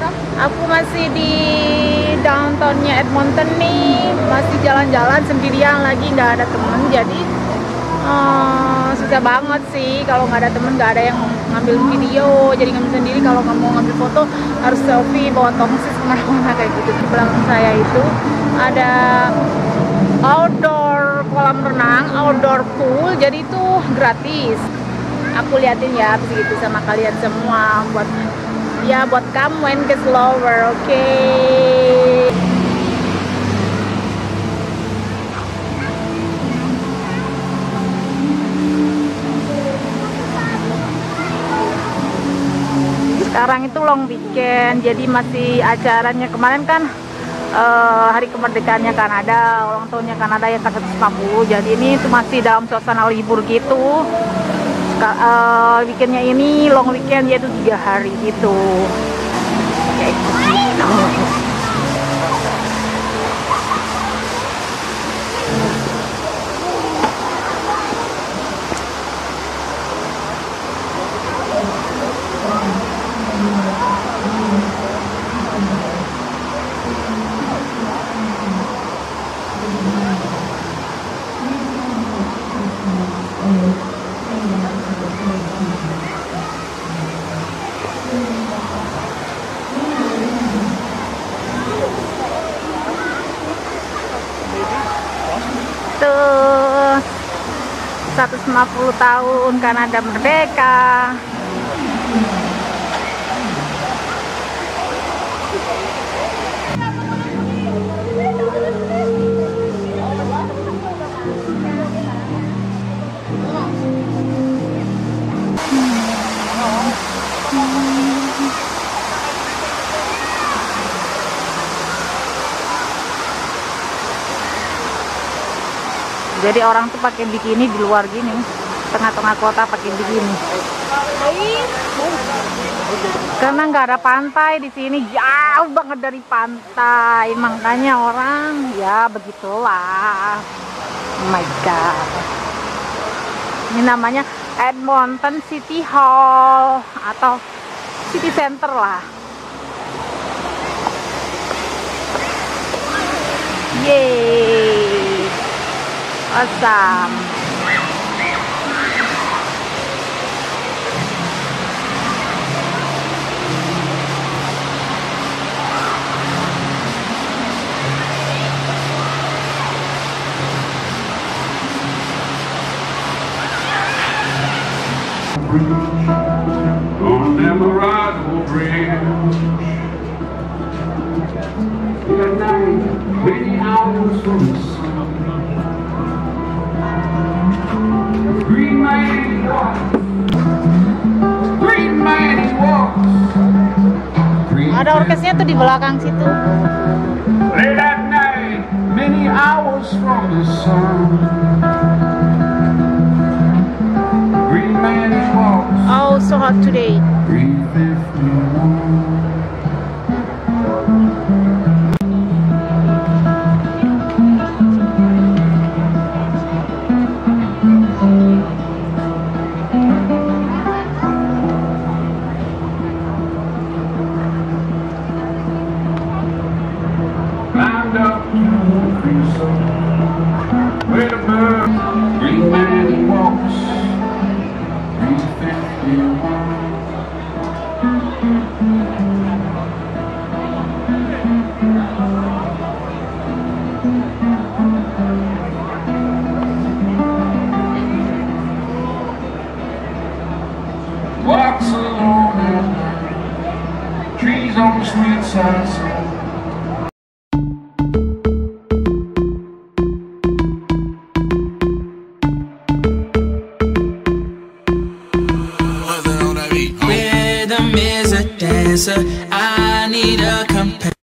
Aku masih di downtownnya Edmonton nih, masih jalan-jalan sendirian lagi, nggak ada temen, jadi susah banget sih kalau nggak ada temen, nggak ada yang ngambil video, jadi ngambil sendiri. Kalau nggak mau ngambil foto harus selfie bawa tongsis kemana-mana kayak gitu. Di belakang saya itu ada outdoor kolam renang, outdoor pool, jadi itu gratis. Aku liatin ya begitu sama kalian semua buat come when get lower, oke? Sekarang itu long weekend, jadi masih acaranya kemarin kan hari kemerdekaannya Kanada, ulang tahunnya Kanada yang ke-150. Jadi ini tuh masih dalam suasana libur gitu. Weekendnya ini long weekend, yaitu 3 hari gitu. Kayak gitu. Tuh 150 tahun Kanada merdeka. Jadi orang tuh pakai bikini di luar gini, tengah-tengah kota pakai bikini. Karena nggak ada pantai di sini, jauh banget dari pantai, makanya orang ya begitulah. Oh my god. Ini namanya Edmonton City Hall atau City Center lah. Yeay. Awesome. On Emerald Bridge, at night, many hours from the sun, green man walks, green man walks. Ada orkesnya tuh di belakang situ. Late at night, many hours from the sun, green man walks. Oh, so hot today. 351. Climbed up to the creosote where the bird, green man he walks. 351. Walks alone at night, trees on the street side. Rhythm is a dancer. I need a companion.